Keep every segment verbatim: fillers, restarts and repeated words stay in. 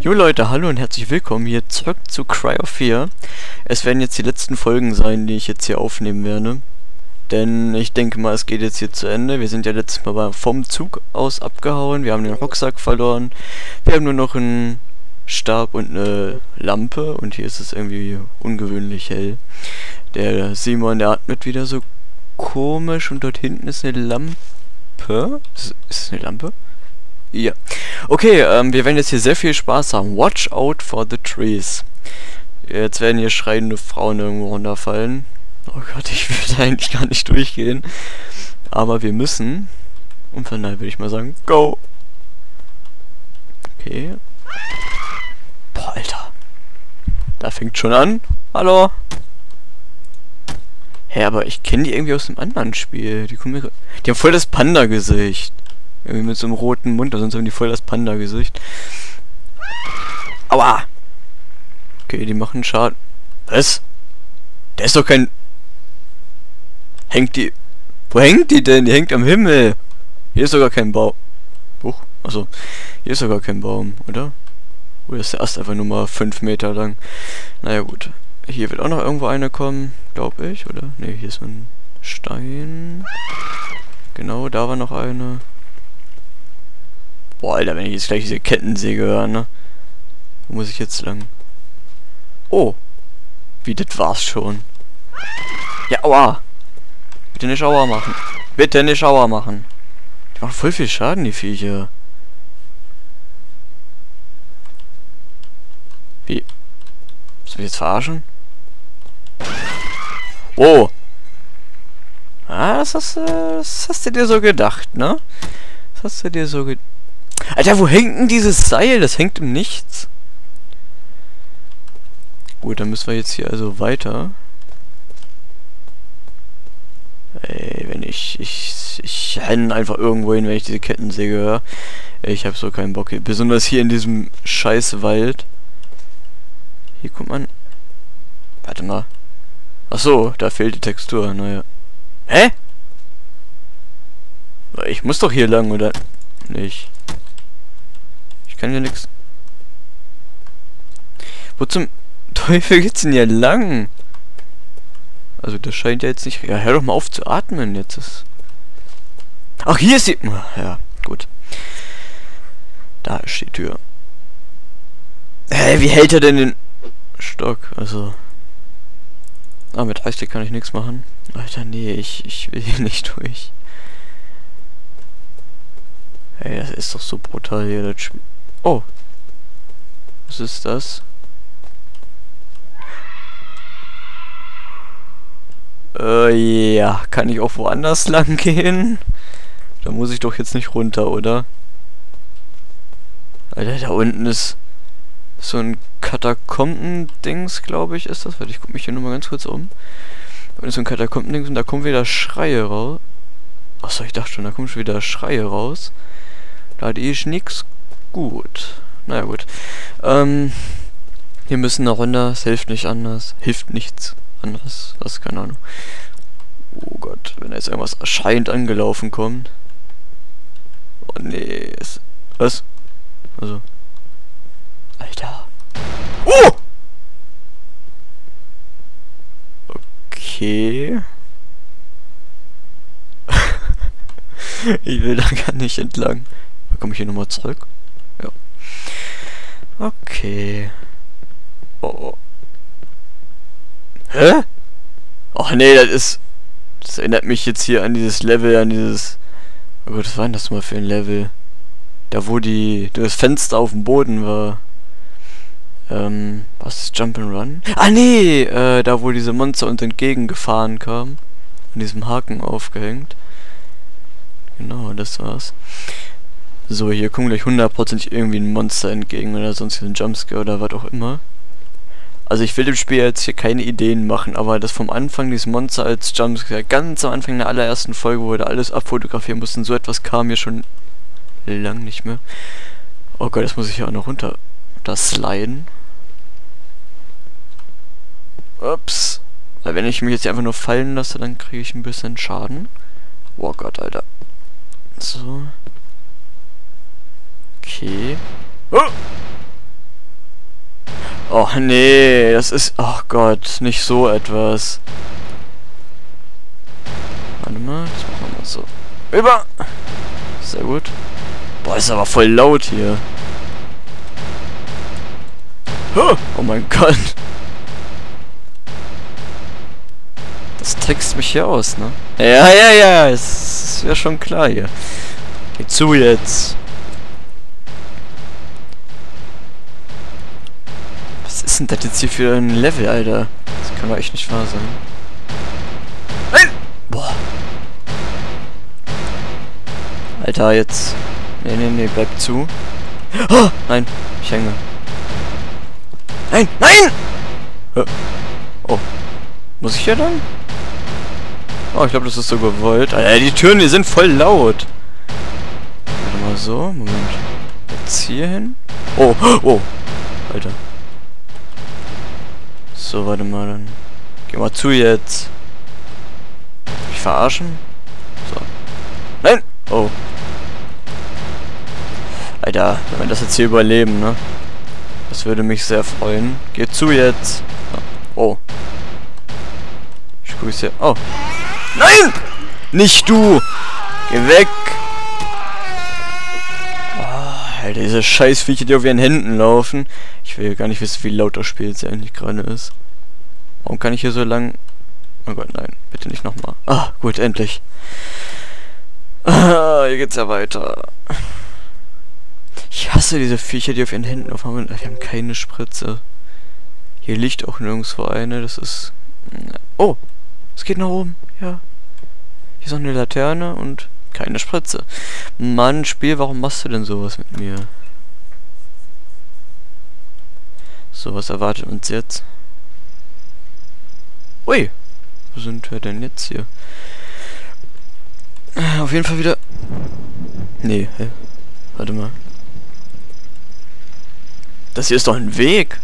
Jo Leute, hallo und herzlich willkommen hier zurück zu Cry of Fear. Es werden jetzt die letzten Folgen sein, die ich jetzt hier aufnehmen werde. Denn ich denke mal, es geht jetzt hier zu Ende. Wir sind ja letztes Mal vom Zug aus abgehauen. Wir haben den Rucksack verloren. Wir haben nur noch einen Stab und eine Lampe. Und hier ist es irgendwie ungewöhnlich hell. Der Simon, der atmet wieder so komisch. Und dort hinten ist eine Lampe. Ist, ist es eine Lampe? Ja. Okay, ähm, wir werden jetzt hier sehr viel Spaß haben. Watch out for the trees. Jetzt werden hier schreiende Frauen irgendwo runterfallen. Oh Gott, ich will da eigentlich gar nicht durchgehen. Aber wir müssen. Und von daher würde ich mal sagen, go! Okay. Boah, Alter. Da fängt schon an. Hallo? Hä, hey, aber ich kenne die irgendwie aus einem anderen Spiel. Die, kommen mir, die haben voll das Panda-Gesicht. Irgendwie mit so einem roten Mund, sonst haben die voll das Panda-Gesicht. Aua! Okay, die machen Schaden. Was? Der ist doch kein... Hängt die... Wo hängt die denn? Die hängt am Himmel. Hier ist sogar kein Baum. Huch, achso. Hier ist sogar kein Baum, oder? Oder ist der Ast einfach nur mal fünf Meter lang? Naja, gut. Hier wird auch noch irgendwo eine kommen, glaube ich, oder? Ne, hier ist so ein Stein. Genau, da war noch eine. Boah, Alter, wenn ich jetzt gleich diese Kettensäge höre, ne? Wo muss ich jetzt lang? Oh! Wie, das war's schon. Ja, aua! Bitte nicht Aua machen. Bitte nicht Aua machen. Die machen voll viel Schaden, die Viecher. Wie? Willst du mich jetzt verarschen? Oh! Ah, das hast, äh, das hast du dir so gedacht, ne? Das hast du dir so gedacht. Alter, wo hängt denn dieses Seil? Das hängt im Nichts. Gut, dann müssen wir jetzt hier also weiter. Ey, wenn ich... Ich, ich renne einfach irgendwo hin, wenn ich diese Kettensäge höre. Ich hab so keinen Bock hier. Besonders hier in diesem scheiß Wald. Hier kommt man... Warte mal. Achso, da fehlt die Textur. Naja. Hä? Ich muss doch hier lang, oder? Nicht. Ich kann ja nichts. Wo zum Teufel geht's denn hier lang? Also das scheint ja jetzt nicht... Ja, hör doch mal auf zu atmen jetzt. Ist Ach, hier ist die... Ja, gut. Da ist die Tür. Hä, wie hält er denn den Stock? Also... Ah, mit Eisstick kann ich nichts machen. Alter, nee, ich, ich will hier nicht durch. Ey, das ist doch so brutal hier, das Spiel. Oh. Was ist das? Äh, ja. Kann ich auch woanders lang gehen? Da muss ich doch jetzt nicht runter, oder? Alter, da unten ist so ein Katakomben-Dings, glaube ich, ist das. Warte, ich guck mich hier nur mal ganz kurz um. Da unten ist so ein Katakomben-Dings und da kommen wieder Schreie raus. Achso, ich dachte schon, da kommen schon wieder Schreie raus. Da ist nix gut. Naja, gut. Ähm, wir müssen da runter. Es hilft nicht anders. Hilft nichts anderes. Das ist keine Ahnung. Oh Gott, wenn da jetzt irgendwas erscheint angelaufen kommt. Oh nee. Ist, was? Also. Alter. Oh! Okay. Ich will da gar nicht entlang. Komme ich hier nochmal zurück? Ja. Okay. Oh. Hä? Ach nee, das ist... Das erinnert mich jetzt hier an dieses Level, an dieses... Oh Gott, was war denn das mal für ein Level? Da wo die... das Fenster auf dem Boden war. Ähm... Was ist Jump'n'Run? Ah nee! Äh, da wo diese Monster uns entgegengefahren kamen. An diesem Haken aufgehängt. Genau, das war's. So, hier kommt gleich hundertprozentig irgendwie ein Monster entgegen oder sonst ein Jumpscare oder was auch immer. Also ich will dem Spiel jetzt hier keine Ideen machen, aber das vom Anfang, dieses Monster als Jumpscare, ganz am Anfang der allerersten Folge, wo wir da alles abfotografieren mussten, so etwas kam mir schon lang nicht mehr. Oh Gott, jetzt muss ich hier auch noch runter. Da sliden. Ups. Weil wenn ich mich jetzt hier einfach nur fallen lasse, dann kriege ich ein bisschen Schaden. Oh Gott, Alter. So. Okay. Oh! Oh nee, das ist... Oh Gott, nicht so etwas. Warte mal, das machen wir mal so. Über! Sehr gut. Boah, ist aber voll laut hier. Oh mein Gott. Das trickst mich hier aus, ne? Ja, ja, ja, ist ja schon klar hier. Geh zu jetzt. Was ist denn das jetzt hier für ein Level, Alter? Das kann doch echt nicht wahr sein. Nein! Boah. Alter, jetzt. Nee, nee, nee, bleib zu. Oh, nein, ich hänge. Nein, nein! Oh. Muss ich hier dann? Oh, ich glaube, das ist so gewollt. Alter, die Türen, die sind voll laut. Warte mal so. Moment. Jetzt hier hin. Oh, oh. Alter. So, warte mal dann. Geh mal zu jetzt. Mich verarschen? So. Nein! Oh. Alter, wenn wir das jetzt hier überleben, ne? Das würde mich sehr freuen. Geh zu jetzt. Oh. Ich grüße. Oh. Nein! Nicht du! Geh weg! Oh, Alter, diese Scheißviecher, die auf ihren Händen laufen. Ich will gar nicht wissen, wie laut das Spiel jetzt eigentlich gerade ist. Warum kann ich hier so lang... Oh Gott, nein. Bitte nicht nochmal. Ah, gut, endlich. Ah, hier geht's ja weiter. Ich hasse diese Viecher, die auf ihren Händen aufhaben. Wir haben keine Spritze. Hier liegt auch nirgendwo eine. Das ist... Oh! Es geht nach oben. Ja. Hier ist noch eine Laterne und keine Spritze. Mann, Spiel, warum machst du denn sowas mit mir? So, was erwartet uns jetzt? Ui! Wo sind wir denn jetzt hier? Auf jeden Fall wieder... Nee, hä? Warte mal. Das hier ist doch ein Weg!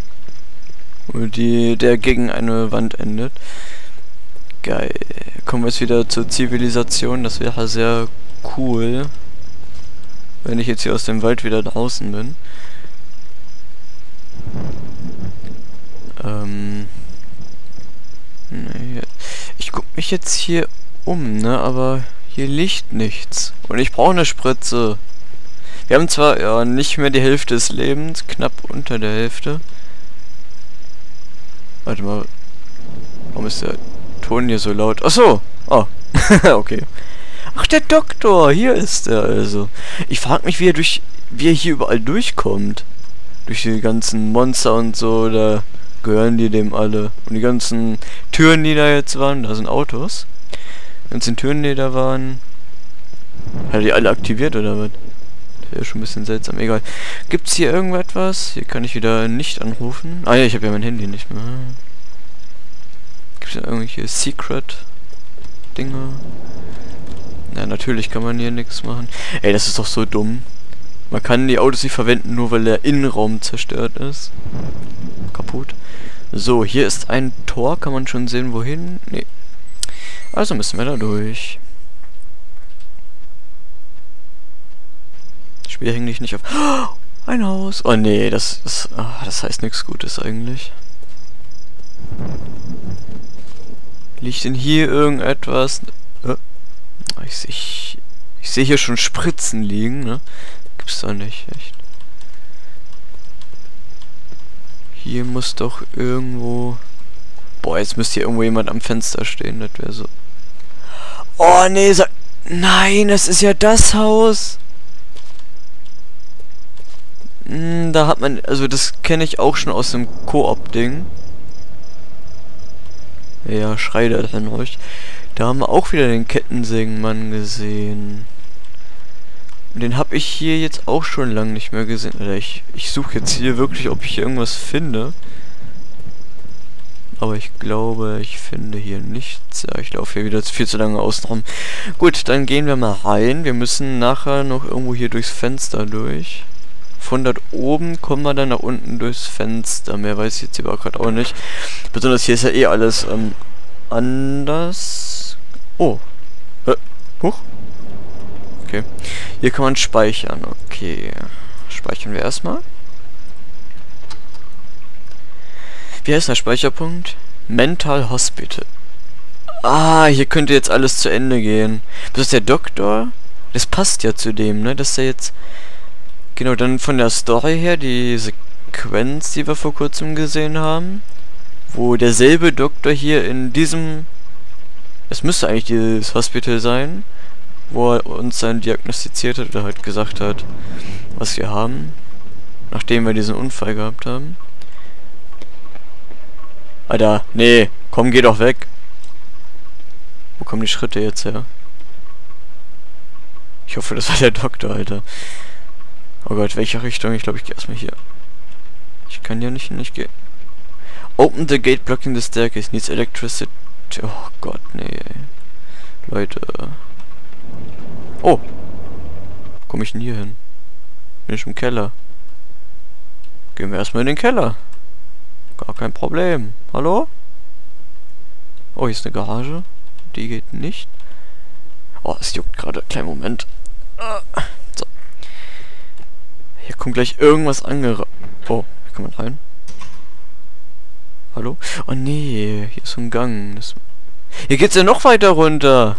Die, der gegen eine Wand endet. Geil. Kommen wir jetzt wieder zur Zivilisation. Das wäre sehr cool, wenn ich jetzt hier aus dem Wald wieder draußen bin. Ähm... Nee, ich guck mich jetzt hier um, ne, aber hier liegt nichts. Und ich brauche eine Spritze. Wir haben zwar ja nicht mehr die Hälfte des Lebens, knapp unter der Hälfte. Warte mal. Warum ist der Ton hier so laut? Ach so. Oh. Okay. Ach, der Doktor. Hier ist er also. Ich frage mich, wie er durch, wie er hier überall durchkommt. Durch die ganzen Monster und so, da gehören die dem alle. Und die ganzen Türen, die da jetzt waren, da sind Autos. Die ganzen Türen, die da waren. Hat er die alle aktiviert oder was? Das wäre schon ein bisschen seltsam. Egal. Gibt's hier irgendwas? Hier kann ich wieder nicht anrufen. Ah ja, ich habe ja mein Handy nicht mehr. Gibt's hier irgendwelche Secret-Dinger? Ja, natürlich kann man hier nichts machen. Ey, das ist doch so dumm. Man kann die Autos nicht verwenden, nur weil der Innenraum zerstört ist. Kaputt. So, hier ist ein Tor. Kann man schon sehen, wohin? Nee. Also müssen wir da durch. Spiel hängt dich nicht auf. Oh, ein Haus. Oh nee, das ist. Oh, das heißt nichts Gutes eigentlich. Liegt denn hier irgendetwas? Oh, ich sehe ich, ich seh hier schon Spritzen liegen, ne? Gibt's doch nicht, echt. Hier muss doch irgendwo... Boah, jetzt müsste hier irgendwo jemand am Fenster stehen, das wäre so... Oh, nee, so... Nein, das ist ja das Haus! Hm, da hat man... Also, das kenne ich auch schon aus dem Koop-Ding. Ja, Schrei der dann euch. Da haben wir auch wieder den Kettensägenmann gesehen. Den habe ich hier jetzt auch schon lange nicht mehr gesehen. Alter, ich, ich suche jetzt hier wirklich, ob ich hier irgendwas finde. Aber ich glaube, ich finde hier nichts. Ja, ich laufe hier wieder viel zu lange außen rum. Gut, dann gehen wir mal rein. Wir müssen nachher noch irgendwo hier durchs Fenster durch. Von dort oben kommen wir dann nach unten durchs Fenster. Mehr weiß ich jetzt aber gerade auch nicht. Besonders hier ist ja eh alles ähm, anders. Oh. Hä? Huch. Okay. Hier kann man speichern. Okay. Speichern wir erstmal. Wie heißt der Speicherpunkt? Mental Hospital. Ah, hier könnte jetzt alles zu Ende gehen. Das ist der Doktor. Das passt ja zu dem, ne? Dass er jetzt... Genau, dann von der Story her, die Sequenz, die wir vor kurzem gesehen haben. Wo derselbe Doktor hier in diesem... Es müsste eigentlich dieses Hospital sein. Wo er uns dann diagnostiziert hat oder halt gesagt hat, was wir haben. Nachdem wir diesen Unfall gehabt haben. Alter, nee, komm, geh doch weg. Wo kommen die Schritte jetzt her? Ich hoffe, das war der Doktor, Alter. Oh Gott, welche Richtung? Ich glaube, ich gehe erstmal hier. Ich kann ja nicht, nicht gehen. Open the gate blocking the staircase. Needs electricity. Oh Gott, nee. Leute. Oh. Wo komme ich denn hier hin? Bin ich im Keller? Gehen wir erstmal in den Keller. Gar kein Problem. Hallo? Oh, hier ist eine Garage. Die geht nicht. Oh, es juckt gerade. Kleinen Moment. So. Hier kommt gleich irgendwas angerannt. Oh, hier kann man rein. Hallo? Oh nee, hier ist so ein Gang. Das hier geht's ja noch weiter runter.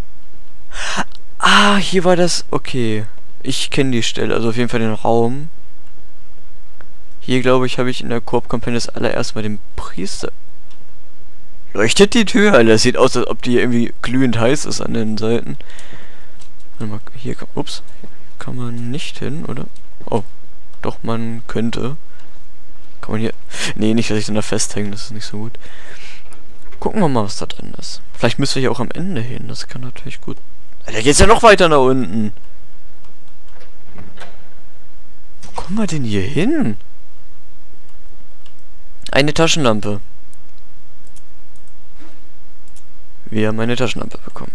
Ah, hier war das... Okay. Ich kenne die Stelle. Also auf jeden Fall den Raum. Hier, glaube ich, habe ich in der Koop-Kampagne das allererste Mal den Priester... Leuchtet die Tür, Alter. Das sieht aus, als ob die irgendwie glühend heiß ist an den Seiten. Warte mal, hier kann... Ups. Hier kann man nicht hin, oder? Oh. Doch, man könnte. Kann man hier... Nee, nicht, dass ich dann da festhänge. Das ist nicht so gut. Gucken wir mal, was da drin ist. Vielleicht müssen wir hier auch am Ende hin. Das kann natürlich gut... Alter, geht's ja noch weiter nach unten. Wo kommen wir denn hier hin? Eine Taschenlampe. Wir haben eine Taschenlampe bekommen.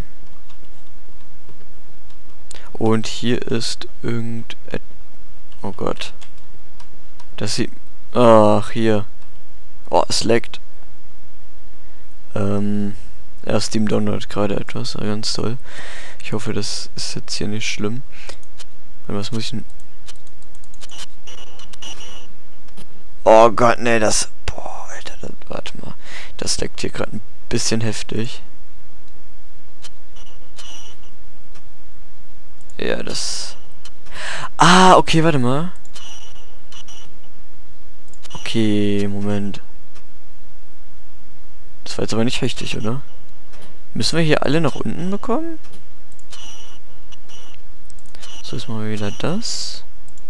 Und hier ist irgend... Oh Gott. Das sieht... Ach, hier. Oh, es leckt. Ähm... Ja, Steam downloadet gerade etwas. Ja, ganz toll. Ich hoffe, das ist jetzt hier nicht schlimm. Was muss ich denn... Oh Gott, nee, das... Boah, Alter, das, warte mal. Das leckt hier gerade ein bisschen heftig. Ja, das... Ah, okay, warte mal. Okay, Moment. Das war jetzt aber nicht richtig, oder? Müssen wir hier alle nach unten bekommen? So, jetzt machen wir wieder das.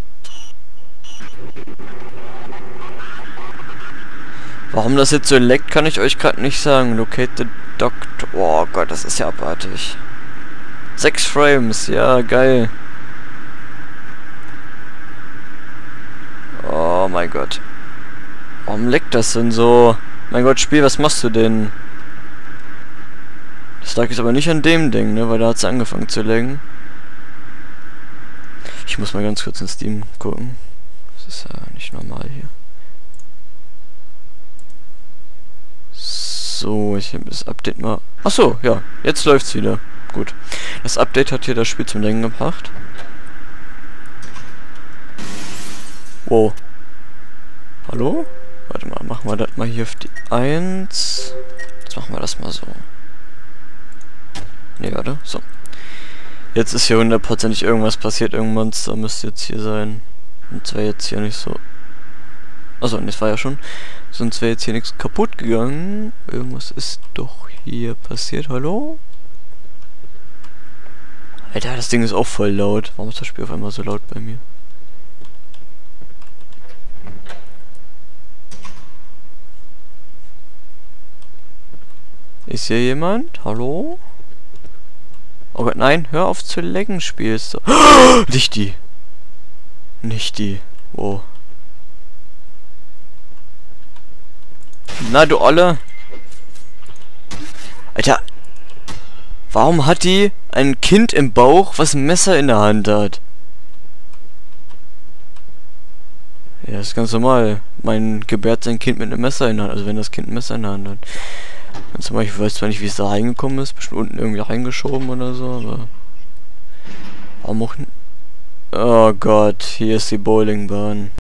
Warum das jetzt so leckt, kann ich euch gerade nicht sagen. Locate the Doctor. Oh Gott, das ist ja abartig. Sechs Frames, ja, geil. Oh mein Gott. Warum leckt das denn so? Mein Gott, Spiel, was machst du denn? Das lag jetzt aber nicht an dem Ding, ne? Weil da hat es angefangen zu laggen. Ich muss mal ganz kurz in Steam gucken. Das ist ja nicht normal hier. So, ich habe das Update mal... Achso, ja, jetzt läuft's wieder. Gut. Das Update hat hier das Spiel zum Lenken gebracht. Wow. Hallo? Warte mal, machen wir das mal hier auf die eins. Jetzt machen wir das mal so. Ne, warte, so. Jetzt ist hier hundertprozentig irgendwas passiert. Irgendein Monster müsste jetzt hier sein. Und zwar jetzt hier nicht so... Achso, das war ja schon. Sonst wäre jetzt hier nichts kaputt gegangen. Irgendwas ist doch hier passiert. Hallo? Alter, das Ding ist auch voll laut. Warum ist das Spiel auf einmal so laut bei mir? Ist hier jemand? Hallo? Oh Gott, nein, hör auf zu laggen, spielst du. Oh, nicht die. Nicht die. Wow. Na, du Olle. Alter. Warum hat die ein Kind im Bauch, was ein Messer in der Hand hat? Ja, ist ganz normal. Man gebärt sein Kind mit einem Messer in der Hand. Also wenn das Kind ein Messer in der Hand hat. Ganz normal, ich weiß zwar nicht, wie es da reingekommen ist. Bestimmt unten irgendwie reingeschoben oder so, aber... Warum auch... Oh Gott, hier ist die Bowlingbahn.